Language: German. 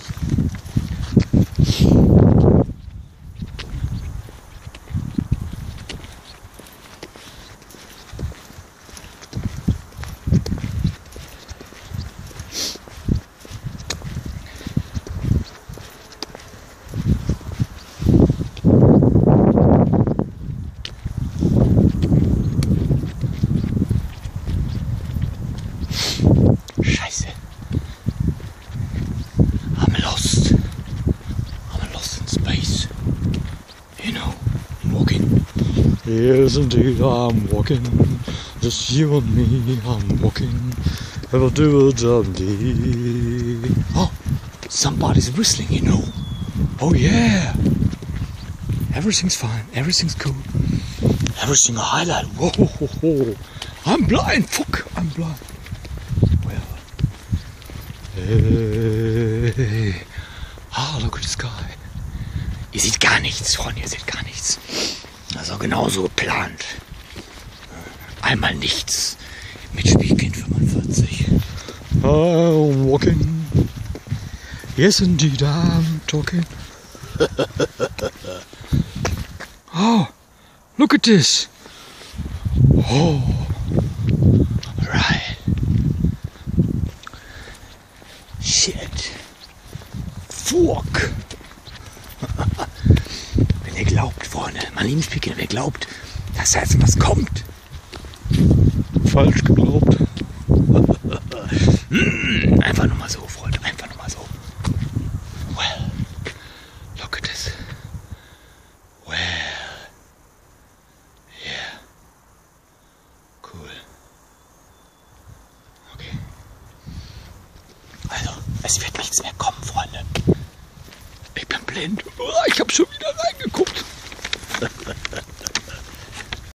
Scheiße. I'm lost. I'm lost in space. You know, I'm walking. Yes, indeed, I'm walking. Just you and me, I'm walking. Ever do a job. Oh, somebody's whistling, you know. Oh yeah. Everything's fine. Everything's cool. Everything a highlight. Whoa, ho, ho. I'm blind. Fuck, I'm blind. Well. Hey. Ah, look at the sky. Ihr seht gar nichts, Freunde, ihr seht gar nichts. Also genauso geplant. Einmal nichts. Mit Spielkind 45. I'm walking. Yes, indeed, I'm talking. Oh, look at this. Oh, right. Shit. Fuck. Wenn ihr glaubt, Freunde, mein lieben Spielkind, wenn ihr glaubt, dass da jetzt was kommt. Falsch geglaubt. Einfach nur mal so, Freunde, einfach nur mal so. Well, look at this. Well, yeah. Cool. Okay. Also, es wird nichts mehr kommen, Freunde. Ich bin blind. Ich habe schon wieder reingeguckt.